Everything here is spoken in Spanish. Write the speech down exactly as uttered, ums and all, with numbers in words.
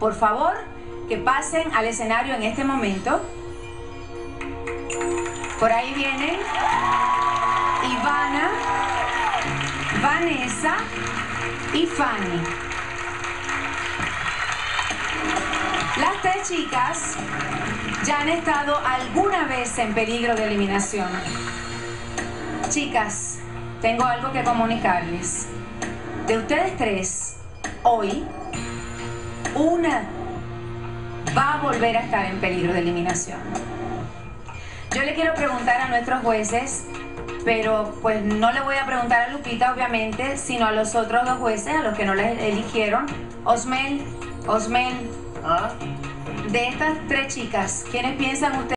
Por favor, que pasen al escenario en este momento. Por ahí vienen Ivana, Vanessa y Fanny. Las tres chicas ya han estado alguna vez en peligro de eliminación. Chicas, tengo algo que comunicarles. De ustedes tres, hoy, una va a volver a estar en peligro de eliminación. Yo le quiero preguntar a nuestros jueces, pero pues no le voy a preguntar a Lupita, obviamente, sino a los otros dos jueces, a los que no la eligieron. Osmel, Osmel, ¿ah? De estas tres chicas, ¿quiénes piensan ustedes?